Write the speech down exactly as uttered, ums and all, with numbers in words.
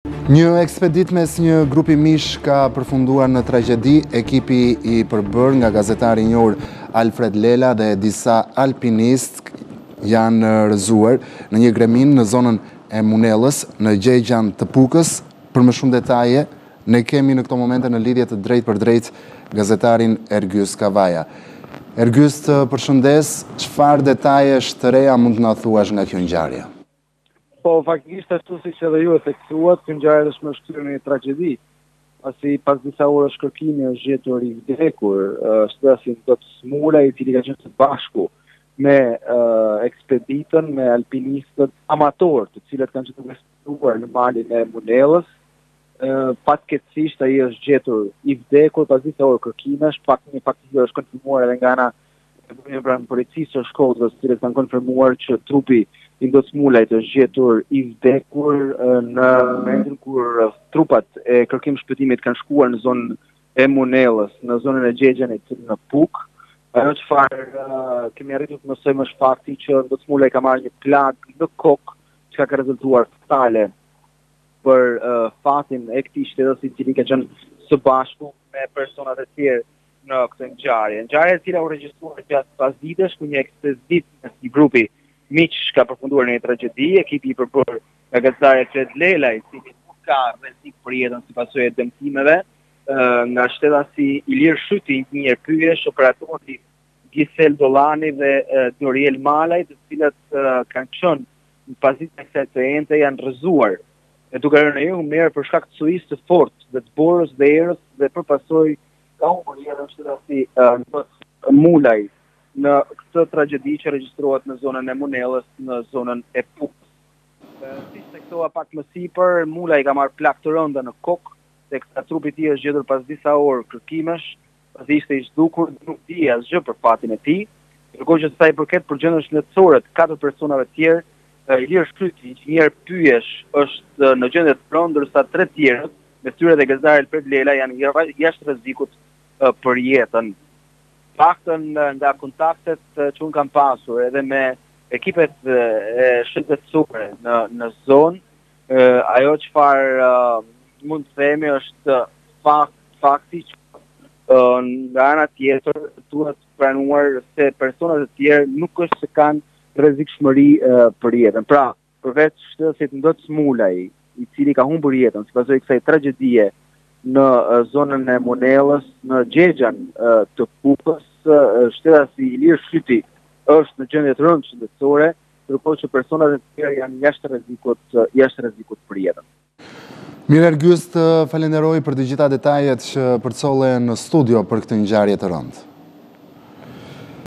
Një ekspedit mes një grupi mish ka përfunduar në tragjedi. Ekipi i përbër nga gazetari i njohur Alfred Lela dhe disa alpinist janë rëzuar në një gremin në zonën e Munellës, në gjegjan të Pukës. Për më shumë detaje, ne kemi në këto momente në lidhje të drejt për drejt gazetarin Ergjys Kavaja. Ergjys, të përshëndes, çfarë detajesh të reja mund të na thuash nga kjo ngjarje? Po, faktikisht ashtu siç edhe ju e theksuat, kjo ngjarje është më shkruar në një tragjedi. Pasi pas disa orësh kërkimi është gjetur i vdekur, shtresin dot Smula, i cili ka qenë së bashku me uh, ekspeditën, me alpinistët amator, të cilët kanë qenë të ekspedituar në malin e Munellës. Uh, Fatkeqësisht ai është gjetur i vdekur pas disa orë kërkimesh, pak një faktikisht është konfirmuar edhe nga ana e policisë së Shkodrës, të cilët kanë konfirmuar që trupi i Dot Smulajt është gjetur i vdekur në momentin kur trupat e kërkim shpëtimit kanë shkuar në zonën e Munellës, në zonën e gjegjanit në Puk. Ajo çfarë uh, kemi arritur të mësojmë është fakti që Dot Smulaj ka marrë një plag në kokë, që ka rezultuar fatale për uh, fatin e këtij shtetësi, i cili ka qenë së bashku me personat e tjerë në këtë ngjarje. Ngjarja e cila u regjistruar gjatë pasditesh ku një ekspedit në një grupi miq ka përfunduar në një tragjedi. Ekipi i përbër nga gazetari Alfred Lela, i cili nuk ka rrezik për jetën si pasojë e dëmtimeve, nga shtetasi Ilir Shyti, inxhinier pyjesh, operatori Gisel Dollani dhe Doriel Malaj, të cilët kanë qenë në pasditë e kësaj të ente, janë rrëzuar e duke rënë në humer për shkak të sujisë të fortë dhe të borës dhe erës, dhe për pasojë ka humbur jetën shtetasi Dot Mulaj në këtë tragjedi që regjistrohet në zonën e Munellës, në zonën e Pukës. Si theksova pak më sipër, Mulaj ka marrë plak të rënda në kokë, teksa trupi i tij është gjetur pas disa orë kërkimesh, pasi ishte i zhdukur, nuk di asgjë për fatin e tij. Ndërkohë që sa i përket përgjendjes shëndetësore të katër personave të tjerë, Ilir Shyti, inxhinier pyjesh, është në gjendje të rëndë, ndërsa tre tjerët, me tyre dhe gazetari Alfred Lela, janë jashtë rrezikut për jetën. Paktën nga kontaktet që unë kam pasur edhe me ekipet e shëndetësore në, në zonë, ajo çfarë mund të themi është fakt, fakti që nga ana tjetër duhet pranuar se personat e tjerë nuk është se kanë rrezikshmëri për jetën. Pra, përveç shtetasit Dot Smulaj, i cili ka humbur jetën si pasojë e kësaj tragjedie në zonën e Munellës, në gjegjan të Pukës, shtetasi Ilir Shyti është në gjendje të rëndë shëndetësore, ndërkohë që personat e tjerë janë jashtë rrezikut, jashtë rrezikut për jetën. Mirë, Ergjys, të falenderoj për të gjitha detajet që përcollen në studio për këtë ngjarje të rëndë.